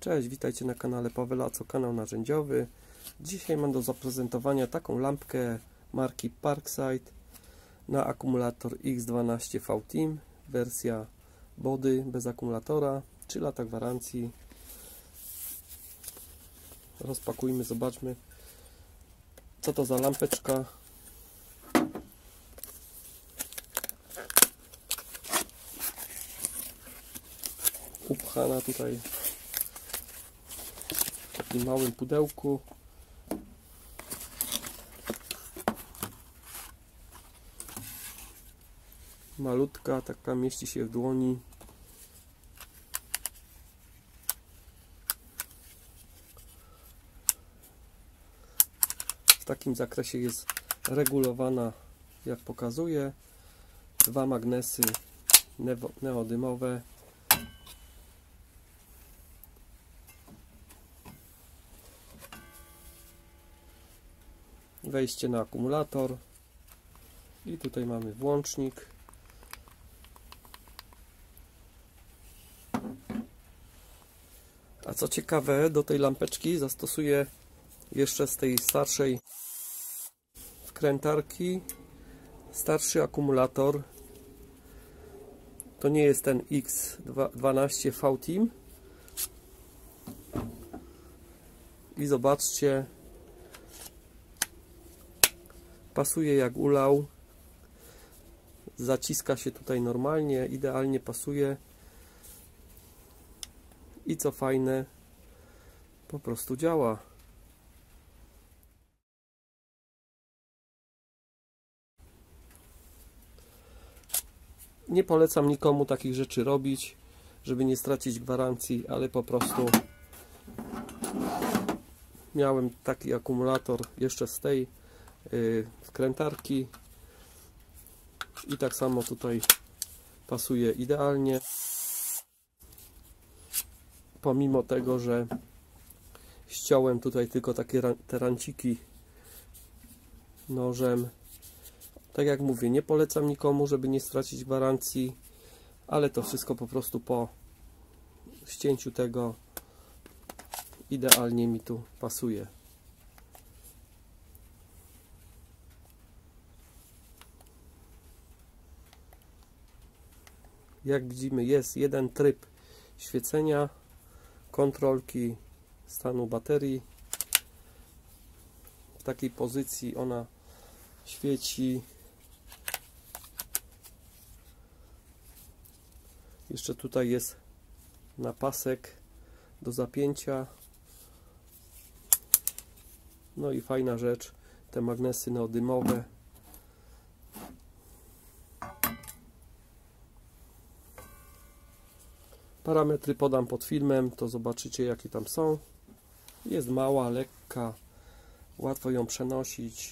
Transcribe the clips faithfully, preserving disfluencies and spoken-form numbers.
Cześć, witajcie na kanale Paweł Laco, kanał narzędziowy. Dzisiaj mam do zaprezentowania taką lampkę marki Parkside na akumulator X dwanaście V Team, wersja body bez akumulatora, trzy lata gwarancji. Rozpakujmy, zobaczmy, co to za lampeczka. Upchana tutaj w takim małym pudełku. Malutka, taka mieści się w dłoni. W takim zakresie jest regulowana, jak pokazuje. Dwa magnesy neodymowe. Wejście na akumulator i tutaj mamy włącznik. A co ciekawe, do tej lampeczki zastosuję jeszcze z tej starszej wkrętarki starszy akumulator. To nie jest ten X dwanaście V Team. I zobaczcie, pasuje jak ulał, zaciska się tutaj normalnie, idealnie pasuje i co fajne, po prostu działa. Nie polecam nikomu takich rzeczy robić, żeby nie stracić gwarancji, ale po prostu miałem taki akumulator jeszcze z tej wkrętarki i tak samo tutaj pasuje idealnie, pomimo tego, że ściąłem tutaj tylko takie te ranciki nożem. Tak jak mówię, nie polecam nikomu, żeby nie stracić gwarancji, ale to wszystko po prostu po ścięciu tego idealnie mi tu pasuje. Jak widzimy, jest jeden tryb świecenia, kontrolki stanu baterii. W takiej pozycji ona świeci. Jeszcze tutaj jest napasek do zapięcia. No i fajna rzecz, te magnesy neodymowe. Parametry podam pod filmem, to zobaczycie, jakie tam są. Jest mała, lekka, łatwo ją przenosić.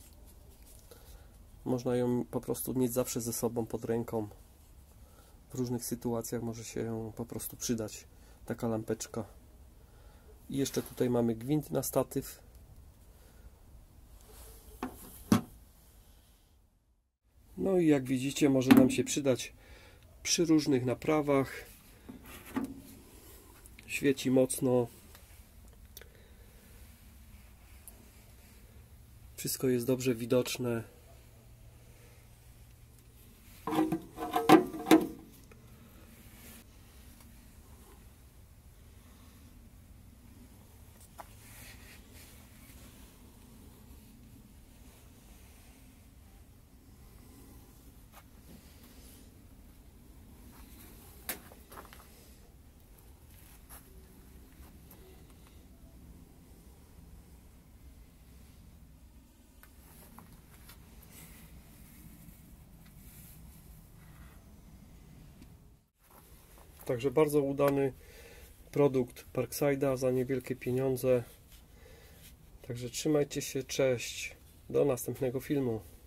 Można ją po prostu mieć zawsze ze sobą pod ręką. W różnych sytuacjach może się ją po prostu przydać taka lampeczka. I jeszcze tutaj mamy gwint na statyw. No i jak widzicie, może nam się przydać przy różnych naprawach. Świeci mocno. Wszystko jest dobrze widoczne. Także bardzo udany produkt Parkside'a za niewielkie pieniądze. Także trzymajcie się, cześć, do następnego filmu.